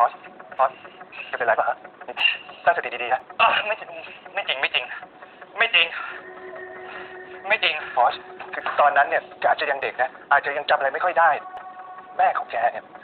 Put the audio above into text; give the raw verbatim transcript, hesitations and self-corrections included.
อสฟอสจะเป็นไรป่ะฮะตั้งสติดีๆนะไม่จริงไม่จริงไม่จริงไม่จริงไม่จริงฟอสคือตอนนั้นเนี่ยแกอาจจะยังเด็กนะอาจจะยังจำอะไรไม่ค่อยได้แม่ของแกเนี่ย